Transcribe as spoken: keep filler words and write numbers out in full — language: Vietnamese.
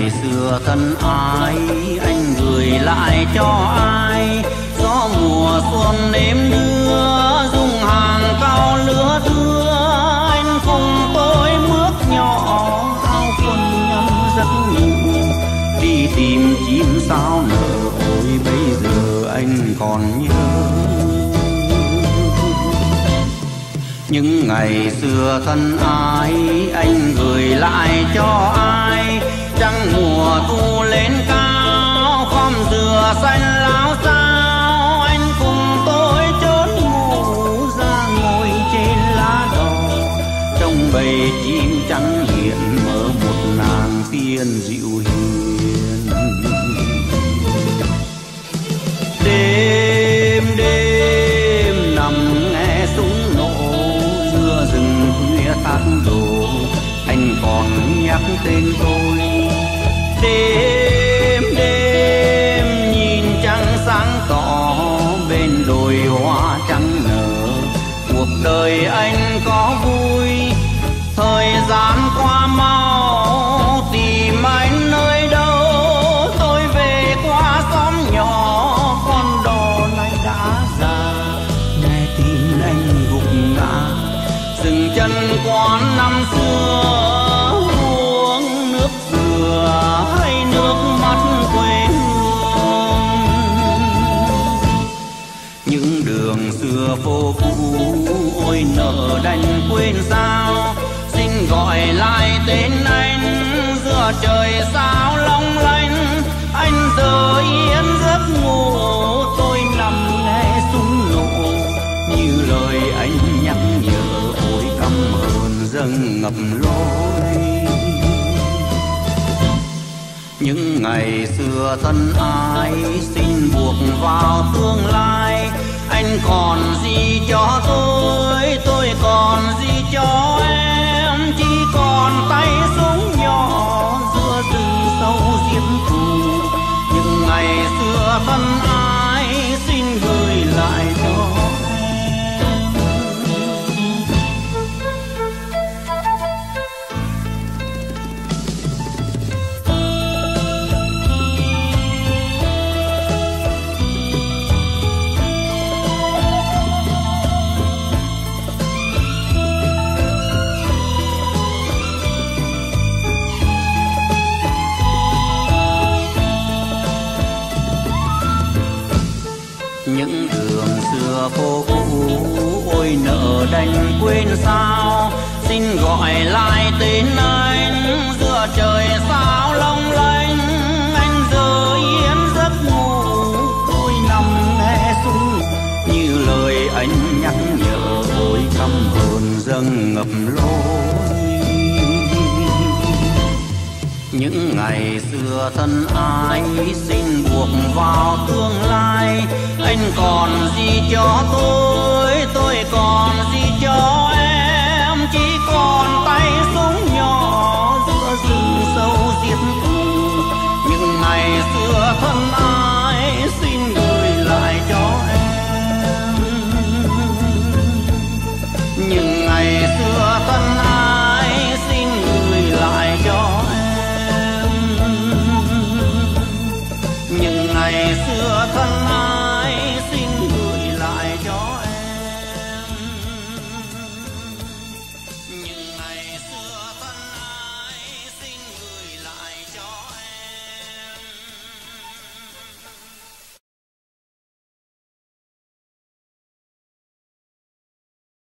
ngày xưa thân ái anh gửi lại cho ai, gió mùa xuân đêm đưa dung hàng cao lứa thưa. Anh cùng tôi bước nhỏ áo quần nhân giấc ngủ, đi tìm chim sao nở. Ôi bây giờ anh còn nhớ những ngày xưa thân ái anh gửi lại cho ai. Trăng mùa thu lên cao khóm dừa xanh láo xao, anh cùng tôi trốn ngủ ra ngồi trên lá đỏ, trong bầy chim trắng hiện mở một nàng tiên dịu hiền. Đêm đêm nằm nghe súng nổ giữa rừng khuya thác đổ, anh còn nhắc tên tôi. Đêm đêm nhìn trăng sáng tỏ bên đồi hoa trắng nở, cuộc đời anh có vui thời gian qua mau. Tìm anh nơi đâu tôi về qua xóm nhỏ, con đò này đã già nghe tin anh gục ngã. Dừng chân quán năm xưa uống nước dừa hay nước mắt quê hương. Những đường xưa phố cũ ôi nợ đành quên sao, xin gọi lại tên anh giữa trời sao long lanh. Anh giờ yên giấc ngủ tôi nằm nghe súng nổ, như lời anh nhắc nhở ôi căm hờn dâng ngập lối. Những ngày xưa thân ái xin buộc vào tương lai, anh còn gì cho tôi, tôi còn gì cho em. Chỉ còn tay súng nhỏ giữa rừng sâu diễm phù, những ngày xưa thân ái xin gửi lại cho em. Những đường xưa phố cũ ôi nợ đành quên sao, xin gọi lại tên anh giữa trời sao long lanh. Anh giờ yên giấc ngủ tôi nằm nghe súng, như lời anh nhắc nhở ôi căm hờn dâng ngập lối. Những ngày xưa thân ái xin buộc vào tương lai, anh còn gì cho tôi, tôi còn gì